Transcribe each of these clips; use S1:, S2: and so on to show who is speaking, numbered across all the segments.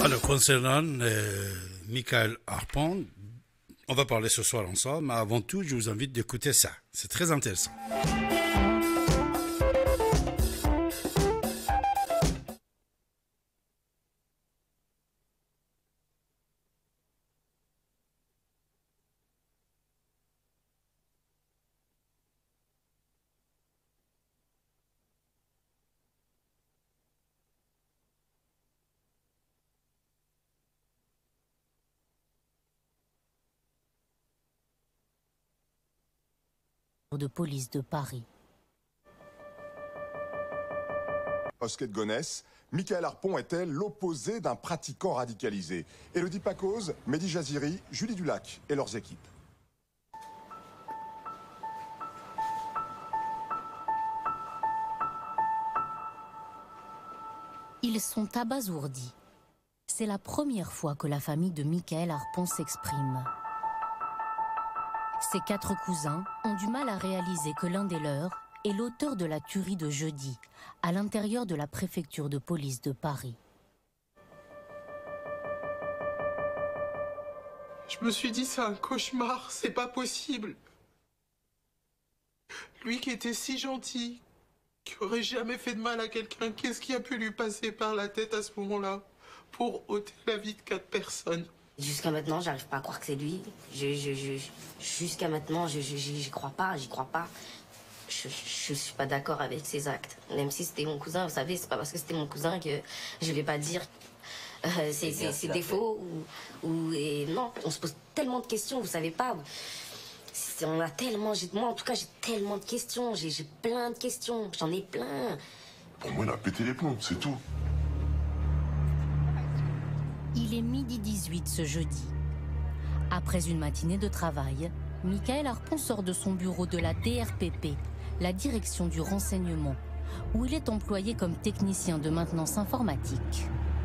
S1: Alors, concernant Michael Harpon, on va parler ce soir ensemble, mais avant tout, je vous invite d'écouter ça. C'est très intéressant.
S2: De police de Paris.
S3: Osquet de Gonesse, Michael Harpon était l'opposé d'un pratiquant radicalisé. Élodie Pacoz, Mehdi Jaziri, Julie Dulac et leurs équipes.
S2: Ils sont abasourdis. C'est la première fois que la famille de Michael Harpon s'exprime. Ses 4 cousins ont du mal à réaliser que l'un des leurs est l'auteur de la tuerie de jeudi, à l'intérieur de la préfecture de police de Paris.
S4: Je me suis dit, c'est un cauchemar, c'est pas possible. Lui qui était si gentil, qui aurait jamais fait de mal à quelqu'un, qu'est-ce qui a pu lui passer par la tête à ce moment-là pour ôter la vie de 4 personnes?
S5: Jusqu'à maintenant, j'arrive pas à croire que c'est lui. Jusqu'à maintenant, j'y crois pas, Je suis pas d'accord avec ses actes. Même si c'était mon cousin, vous savez, c'est pas parce que c'était mon cousin que je vais pas dire c'est des faux et non, on se pose tellement de questions, vous savez pas. On a tellement, moi en tout cas, j'ai tellement de questions, j'ai plein de questions, j'en ai plein.
S6: Pour moi, il a pété les plombs, c'est tout.
S2: Il est 12h18 ce jeudi. Après une matinée de travail, Michael Harpon sort de son bureau de la DRPP, la direction du renseignement, où il est employé comme technicien de maintenance informatique.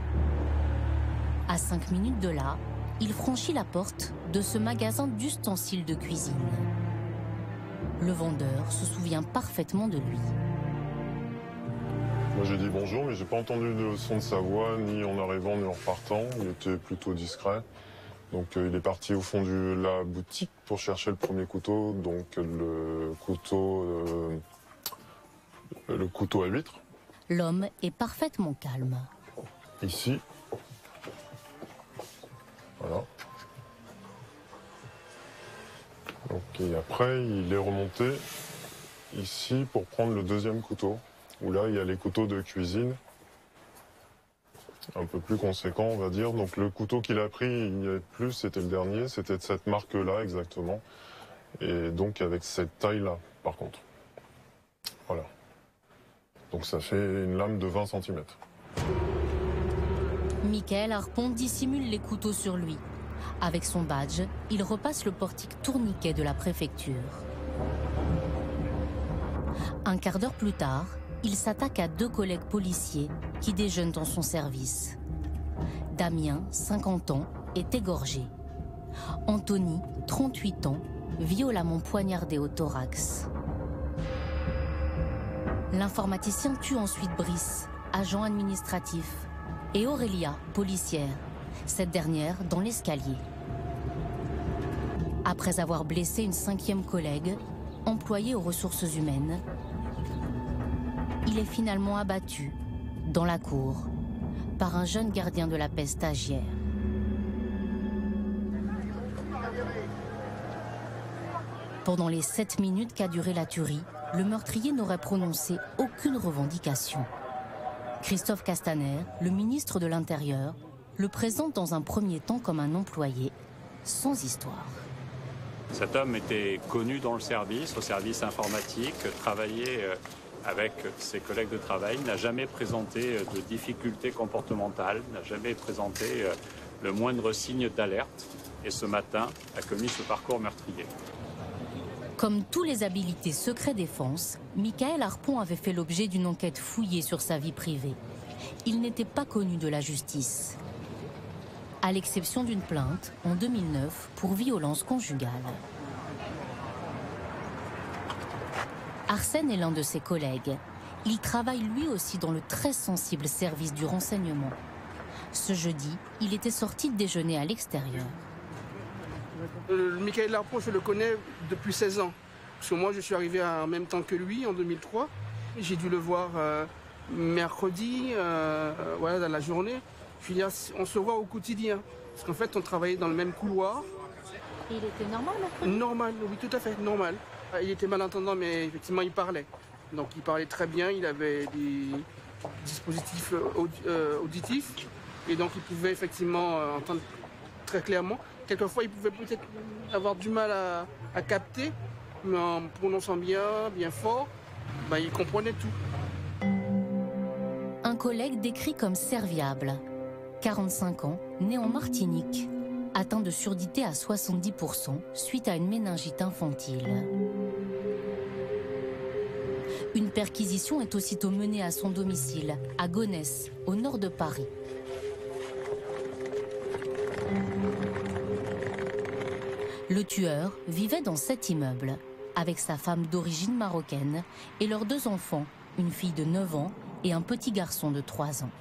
S2: À 5 minutes de là, il franchit la porte de ce magasin d'ustensiles de cuisine. Le vendeur se souvient parfaitement de lui.
S7: Moi j'ai dit bonjour, mais j'ai pas entendu le son de sa voix, ni en arrivant, ni en repartant. Il était plutôt discret. Donc il est parti au fond de la boutique pour chercher le premier couteau, donc le couteau à huître.
S2: L'homme est parfaitement calme.
S7: Ici. Voilà. Donc, et après, il est remonté ici pour prendre le deuxième couteau, où là, il y a les couteaux de cuisine, un peu plus conséquents, on va dire. Donc le couteau qu'il a pris, il n'y avait plus, c'était le dernier, c'était de cette marque-là exactement. Et donc avec cette taille-là, par contre. Voilà. Donc ça fait une lame de 20 cm.
S2: Michael Harpon dissimule les couteaux sur lui. Avec son badge, il repasse le portique tourniquet de la préfecture. Un quart d'heure plus tard, il s'attaque à 2 collègues policiers qui déjeunent dans son service. Damien, 50 ans, est égorgé. Anthony, 38 ans, violemment poignardé au thorax. L'informaticien tue ensuite Brice, agent administratif, et Aurélia, policière, cette dernière dans l'escalier. Après avoir blessé une 5e collègue, employée aux ressources humaines, il est finalement abattu, dans la cour, par un jeune gardien de la paix stagiaire. Pendant les 7 minutes qu'a duré la tuerie, le meurtrier n'aurait prononcé aucune revendication. Christophe Castaner, le ministre de l'Intérieur, le présente dans un premier temps comme un employé sans histoire.
S8: Cet homme était connu dans le service, au service informatique, travaillait avec ses collègues de travail, n'a jamais présenté de difficultés comportementales, n'a jamais présenté le moindre signe d'alerte et ce matin a commis ce parcours meurtrier.
S2: Comme tous les habilités secret défense, Michael Harpon avait fait l'objet d'une enquête fouillée sur sa vie privée. Il n'était pas connu de la justice, à l'exception d'une plainte en 2009 pour violence conjugale. Arsène est l'un de ses collègues. Il travaille lui aussi dans le très sensible service du renseignement. Ce jeudi, il était sorti déjeuner à l'extérieur.
S9: Michael Harpon, je le connais depuis 16 ans. Parce que moi, je suis arrivé en même temps que lui, en 2003. J'ai dû le voir mercredi, voilà, dans la journée. Je veux dire, on se voit au quotidien. Parce qu'en fait, on travaillait dans le même couloir.
S2: Et il était normal après?
S9: Normal, oui, tout à fait, normal. Il était malentendant, mais effectivement, il parlait. Donc, il parlait très bien, il avait des dispositifs auditifs. Et donc, il pouvait effectivement entendre très clairement. Quelquefois, il pouvait peut-être avoir du mal à capter, mais en prononçant bien fort, ben, il comprenait tout.
S2: Un collègue décrit comme serviable. 45 ans, né en Martinique, atteint de surdité à 70% suite à une méningite infantile. Une perquisition est aussitôt menée à son domicile, à Gonesse, au nord de Paris. Le tueur vivait dans cet immeuble, avec sa femme d'origine marocaine et leurs 2 enfants, une fille de 9 ans et un petit garçon de 3 ans.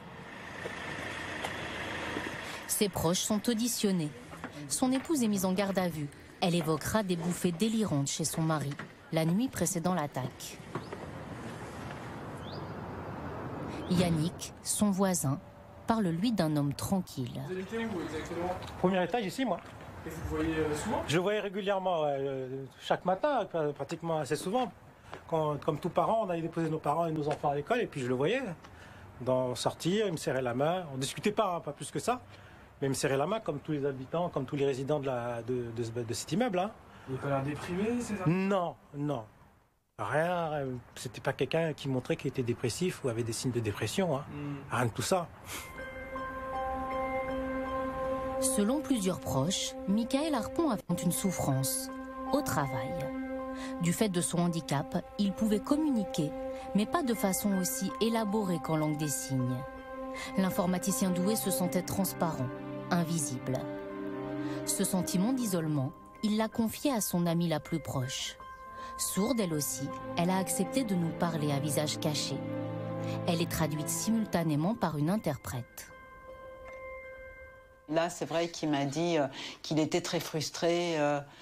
S2: Ses proches sont auditionnés. Son épouse est mise en garde à vue. Elle évoquera des bouffées délirantes chez son mari, la nuit précédant l'attaque. Yannick, son voisin, parle lui d'un homme tranquille.
S10: Vous habitez où exactement?
S11: Premier étage ici, moi.
S10: Et vous le voyez souvent?
S11: Je le voyais régulièrement, chaque matin, pratiquement assez souvent. Comme tous parents, on allait déposer nos parents et nos enfants à l'école, et puis je le voyais sortir, il me serrait la main. On ne discutait pas, hein, pas plus que ça, mais il me serrait la main comme tous les habitants, comme tous les résidents de cet immeuble. Hein.
S10: Il n'a pas l'air déprimé, c'est ça?
S11: Non. Rien, c'était pas quelqu'un qui montrait qu'il était dépressif ou avait des signes de dépression. Hein. Rien de tout ça.
S2: Selon plusieurs proches, Michael Harpon avait une souffrance au travail. Du fait de son handicap, il pouvait communiquer, mais pas de façon aussi élaborée qu'en langue des signes. L'informaticien doué se sentait transparent, invisible. Ce sentiment d'isolement, il l'a confié à son amie la plus proche. Sourde elle aussi, elle a accepté de nous parler à visage caché. Elle est traduite simultanément par une interprète.
S12: Là, c'est vrai qu'il m'a dit qu'il était très frustré,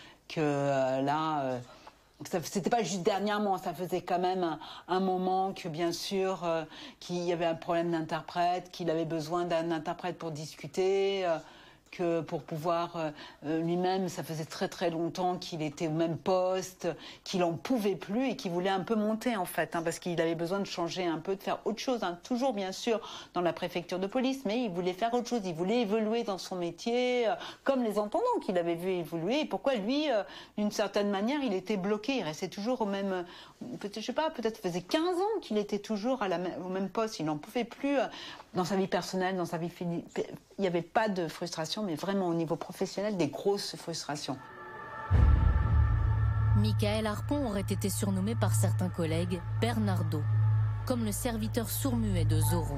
S12: c'était pas juste dernièrement, ça faisait quand même un moment que, bien sûr, qu'il y avait un problème d'interprète, qu'il avait besoin d'un interprète pour discuter, que pour pouvoir lui-même, ça faisait très très longtemps qu'il était au même poste, qu'il en pouvait plus et qu'il voulait un peu monter en fait, hein, parce qu'il avait besoin de changer un peu, de faire autre chose, hein, toujours bien sûr dans la préfecture de police, mais il voulait faire autre chose, il voulait évoluer dans son métier, comme les entendants qu'il avait vu évoluer. Et pourquoi lui, d'une certaine manière, il était bloqué, il restait toujours au même, je sais pas, peut-être faisait 15 ans qu'il était toujours au même poste, il n'en pouvait plus. Dans sa vie personnelle, dans sa vie il n'y avait pas de frustration, mais vraiment au niveau professionnel, des grosses frustrations.
S2: Michael Harpon aurait été surnommé par certains collègues Bernardo, comme le serviteur sourd-muet de Zorro.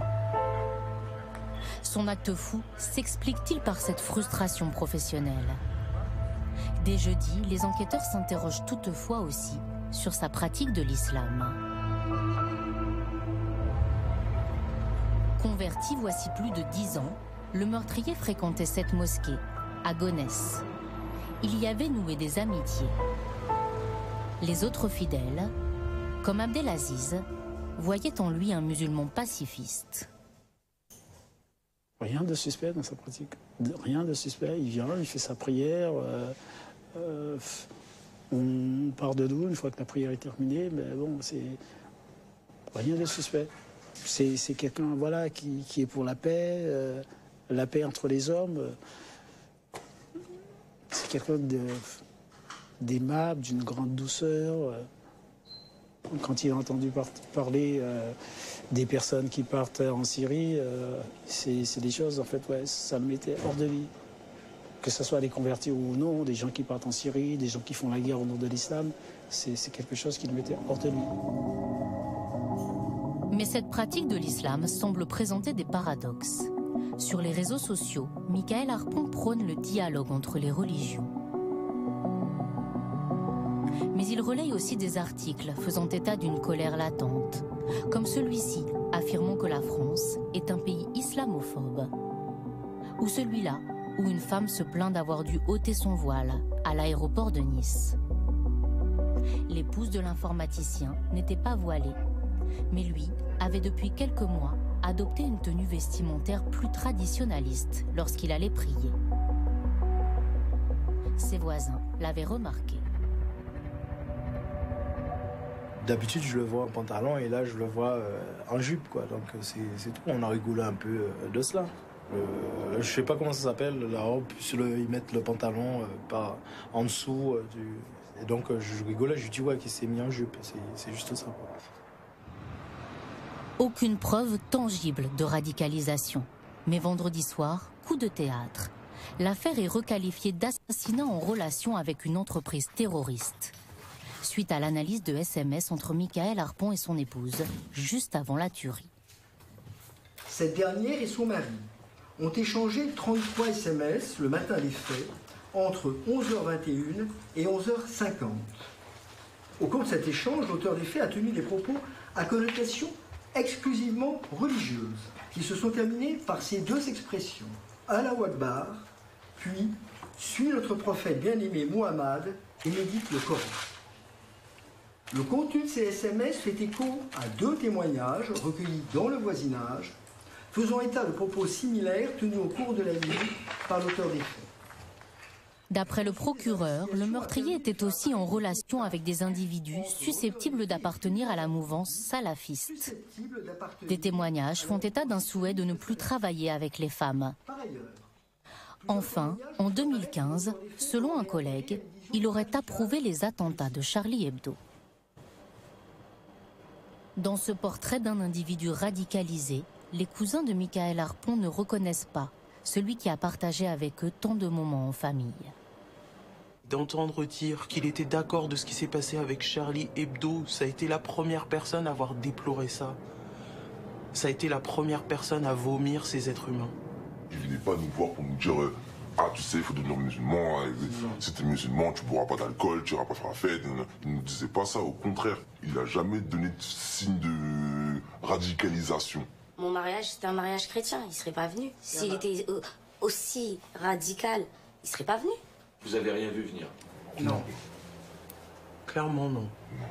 S2: Son acte fou s'explique-t-il par cette frustration professionnelle? Dès jeudi, les enquêteurs s'interrogent toutefois aussi sur sa pratique de l'islam. Converti voici plus de 10 ans, le meurtrier fréquentait cette mosquée, à Gonesse. Il y avait noué des amitiés. Les autres fidèles, comme Abdelaziz, voyaient en lui un musulman pacifiste.
S13: Rien de suspect dans sa pratique. Rien de suspect. Il vient, il fait sa prière. On part de nous une fois que la prière est terminée. Mais bon, c'est rien de suspect. C'est quelqu'un, voilà, qui est pour la paix entre les hommes. C'est quelqu'un d'aimable, d'une grande douceur. Quand il a entendu parler des personnes qui partent en Syrie, c'est des choses, en fait, ouais, ça le mettait hors de lui. Que ce soit des convertis ou non, des gens qui partent en Syrie, des gens qui font la guerre au nom de l'islam, c'est quelque chose qui le mettait hors de lui.
S2: Mais cette pratique de l'islam semble présenter des paradoxes. Sur les réseaux sociaux, Michael Harpon prône le dialogue entre les religions. Mais il relaye aussi des articles faisant état d'une colère latente, comme celui-ci affirmant que la France est un pays islamophobe. ou celui-là où une femme se plaint d'avoir dû ôter son voile à l'aéroport de Nice. L'épouse de l'informaticien n'était pas voilée, mais lui avait depuis quelques mois adopté une tenue vestimentaire plus traditionnaliste lorsqu'il allait prier. Ses voisins l'avaient remarqué.
S14: D'habitude, je le vois en pantalon et là, je le vois en jupe, quoi. Donc, c'est tout. On a rigolé un peu de cela. Je sais pas comment ça s'appelle, la robe, ils mettent le pantalon en dessous. Et donc, je rigolais, je lui dis ouais, qu'il s'est mis en jupe. C'est juste ça, quoi.
S2: Aucune preuve tangible de radicalisation. Mais vendredi soir, coup de théâtre. L'affaire est requalifiée d'assassinat en relation avec une entreprise terroriste. Suite à l'analyse de SMS entre Michael Harpon et son épouse, juste avant la tuerie.
S15: Cette dernière et son mari ont échangé 33 SMS le matin des faits, entre 11h21 et 11h50. Au cours de cet échange, l'auteur des faits a tenu des propos à connotation exclusivement religieuse, qui se sont terminés par ces deux expressions, Allahu Akbar, puis suis notre prophète bien-aimé Muhammad et médite le Coran. Le contenu de ces SMS fait écho à deux témoignages recueillis dans le voisinage, faisant état de propos similaires tenus au cours de la nuit par l'auteur des faits.
S2: D'après le procureur, le meurtrier était aussi en relation avec des individus susceptibles d'appartenir à la mouvance salafiste. Des témoignages font état d'un souhait de ne plus travailler avec les femmes. Enfin, en 2015, selon un collègue, il aurait approuvé les attentats de Charlie Hebdo. Dans ce portrait d'un individu radicalisé, les cousins de Michael Harpon ne reconnaissent pas celui qui a partagé avec eux tant de moments en famille.
S16: D'entendre dire qu'il était d'accord de ce qui s'est passé avec Charlie Hebdo, ça a été la première personne à avoir déploré ça. Ça a été la première personne à vomir ces êtres humains.
S6: Il venait pas nous voir pour nous dire ah, tu sais, il faut devenir musulman. Si t'es musulman, tu boiras pas d'alcool, tu iras pas faire la fête. Il ne nous disait pas ça, au contraire. Il n'a jamais donné de signe de radicalisation.
S5: Mon mariage, c'était un mariage chrétien, il serait pas venu. S'il était aussi radical, il serait pas venu.
S17: Vous avez rien vu venir?
S16: Non. Clairement, non.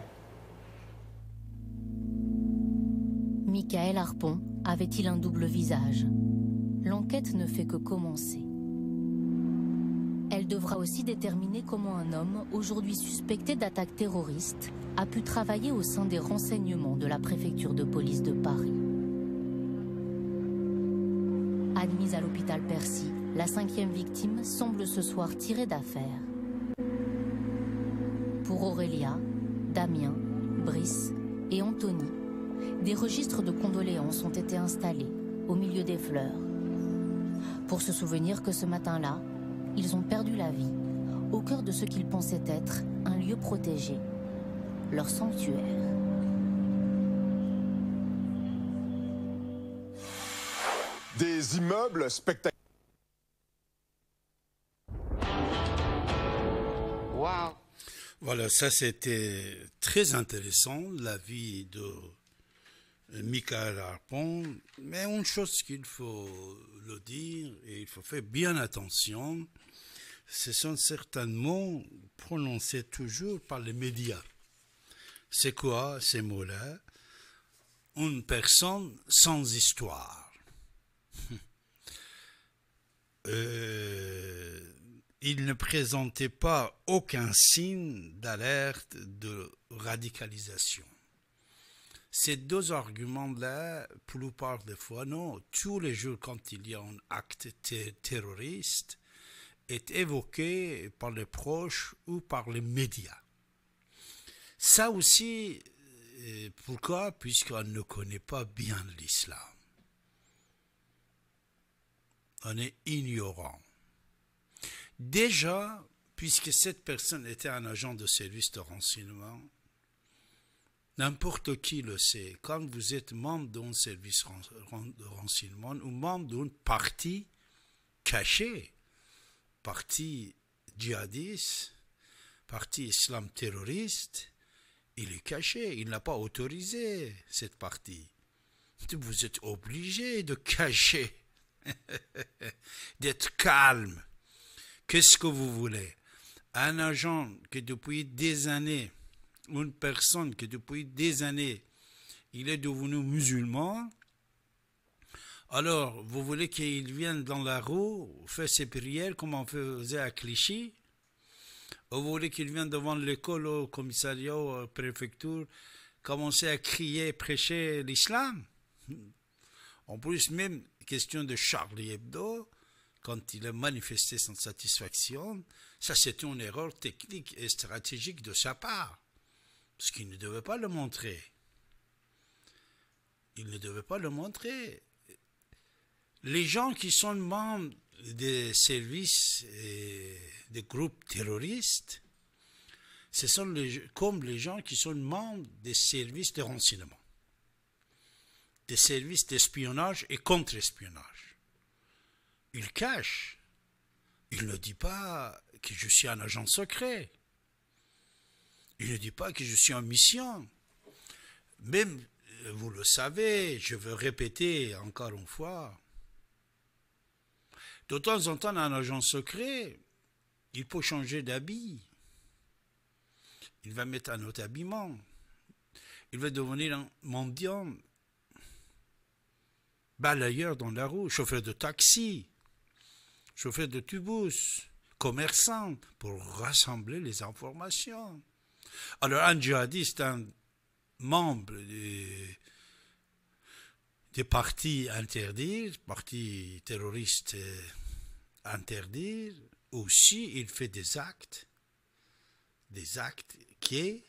S2: Michael Harpon avait-il un double visage? L'enquête ne fait que commencer. Elle devra aussi déterminer comment un homme, aujourd'hui suspecté d'attaque terroriste, a pu travailler au sein des renseignements de la préfecture de police de Paris. Admise à l'hôpital Percy, la 5e victime semble ce soir tirée d'affaire. Pour Aurélia, Damien, Brice et Anthony, des registres de condoléances ont été installés au milieu des fleurs. Pour se souvenir que ce matin-là, ils ont perdu la vie au cœur de ce qu'ils pensaient être un lieu protégé, leur sanctuaire.
S3: Des immeubles spectaculaires.
S1: Wow. Voilà, ça c'était très intéressant, la vie de Michael Harpon. Mais une chose qu'il faut le dire, et il faut faire bien attention, ce sont certains mots prononcés toujours par les médias. C'est quoi ces mots-là? Une personne sans histoire. Il ne présentait pas aucun signe d'alerte de radicalisation. Ces deux arguments-là, pour la plupart des fois, non, tous les jours quand il y a un acte terroriste, est évoqué par les proches ou par les médias. Ça aussi, pourquoi? Puisqu'on ne connaît pas bien l'islam. On est ignorant. Déjà, puisque cette personne était un agent de service de renseignement, n'importe qui le sait, quand vous êtes membre d'un service de renseignement ou membre d'une partie cachée, parti djihadiste, parti islam terroriste, il est caché, il n'a pas autorisé cette partie. Vous êtes obligé de cacher d'être calme. Qu'est-ce que vous voulez? Un agent qui depuis des années, une personne qui depuis des années, il est devenu musulman, alors vous voulez qu'il vienne dans la rue, faire ses prières comme on faisait à Clichy? Ou vous voulez qu'il vienne devant l'école, au commissariat, à la préfecture, commencer à crier, prêcher l'islam? En plus, même question de Charlie Hebdo, quand il a manifesté son satisfaction, ça c'était une erreur technique et stratégique de sa part, parce qu'il ne devait pas le montrer. Il ne devait pas le montrer. Les gens qui sont membres des services et des groupes terroristes, ce sont comme les gens qui sont membres des services de renseignement, des services d'espionnage et contre-espionnage. Ils cachent. Ils ne disent pas que je suis un agent secret. Ils ne disent pas que je suis en mission. Même, vous le savez, je veux répéter encore une fois, de temps en temps, un agent secret, il peut changer d'habit. Il va mettre un autre habillement. Il va devenir un mendiant, balayeur dans la rue, chauffeur de taxi, chauffeur de tubus, commerçant, pour rassembler les informations. Alors, un djihadiste, un membre des partis interdits, partis terroristes interdits, aussi il fait des actes qui,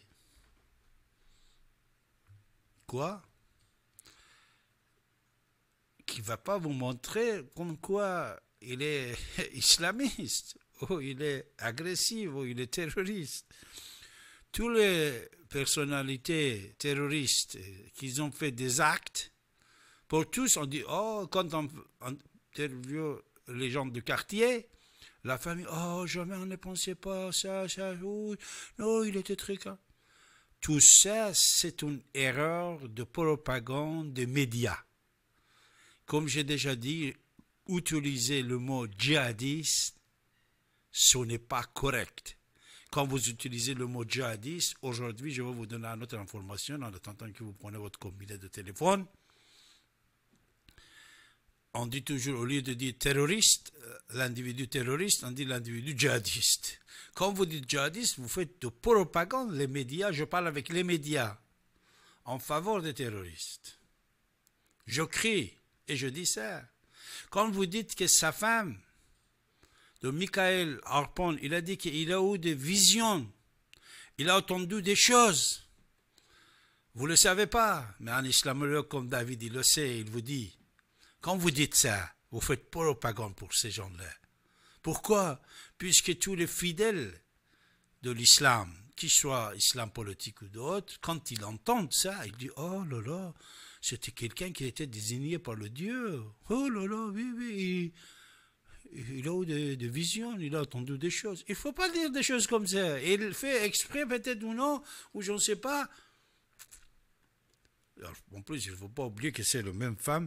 S1: qui ne va pas vous montrer comme quoi il est islamiste, ou il est agressif, ou il est terroriste. Toutes les personnalités terroristes qui ont fait des actes, pour tous, on dit, oh, quand on interviewe les gens du quartier, la famille, oh, jamais on ne pensait pas ça, oh, non, il était très calme. Tout ça, c'est une erreur de propagande des médias. Comme j'ai déjà dit, utiliser le mot djihadiste, ce n'est pas correct. Quand vous utilisez le mot djihadiste, aujourd'hui, je vais vous donner une autre information en attendant que vous preniez votre combiné de téléphone. On dit toujours, au lieu de dire terroriste, l'individu terroriste, on dit l'individu djihadiste. Quand vous dites djihadiste, vous faites de propagande, les médias, je parle avec les médias, en faveur des terroristes. Je crie et je dis ça. Quand vous dites que sa femme, de Michael Harpon, il a dit qu'il a eu des visions, il a entendu des choses. Vous ne le savez pas, mais un islamologue comme David, il le sait, il vous dit. Quand vous dites ça, vous faites propagande pour ces gens-là. Pourquoi? Puisque tous les fidèles de l'islam, qu'ils soient islam politique ou d'autres, quand ils entendent ça, ils disent « Oh là là, c'était quelqu'un qui était désigné par le Dieu. Oh là là, oui, oui, il a eu des visions, il a entendu des choses. » Il ne faut pas dire des choses comme ça. Il fait exprès peut-être ou non, ou je ne sais pas. Alors, en plus, il ne faut pas oublier que c'est la même femme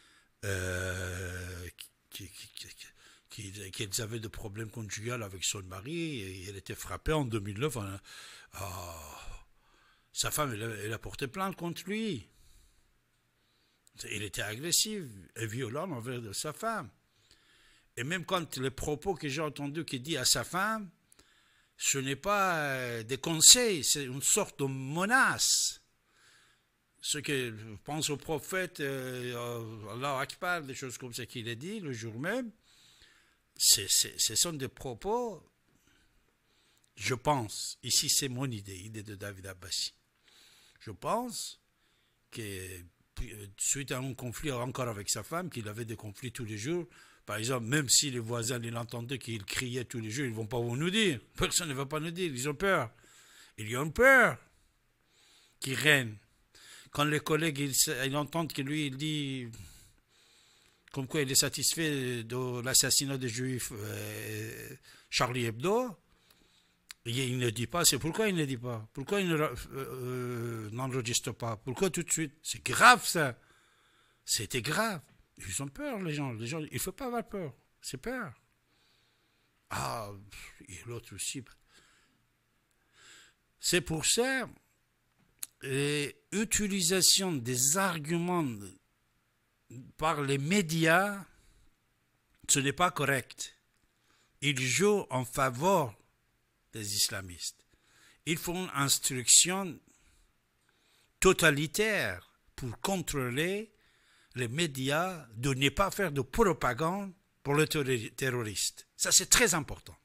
S1: qu'elle avait des problèmes conjugaux avec son mari, et elle était frappée en 2009. Sa femme, elle a porté plainte contre lui. Il était agressif et violent envers sa femme. Et même quand les propos que j'ai entendus qu'il dit à sa femme, ce n'est pas des conseils, c'est une sorte de menace. Ce que je pense au prophète, Allah Akbar, des choses comme ça qu'il a dit le jour même, ce sont des propos, je pense, ici c'est mon idée de David Abbassi. Je pense que suite à un conflit encore avec sa femme, qu'il avait des conflits tous les jours, par exemple, même si les voisins l'entendaient qu'il criait tous les jours, ils ne vont pas nous dire, personne ne va pas nous dire, ils ont peur. Ils ont peur qui règne. Quand les collègues ils entendent que lui, il dit comme quoi il est satisfait de l'assassinat des Juifs, Charlie Hebdo, il ne dit pas, c'est pourquoi il ne dit pas. Pourquoi il n'enregistre pas? Pourquoi tout de suite? C'est grave ça. C'était grave. Ils ont peur, les gens. Il ne faut pas avoir peur. C'est peur. Ah, et l'autre aussi. C'est pour ça l'utilisation des arguments par les médias, ce n'est pas correct. Ils jouent en faveur des islamistes. Ils font une instruction totalitaire pour contrôler les médias de ne pas faire de propagande pour le terroriste. Ça, c'est très important.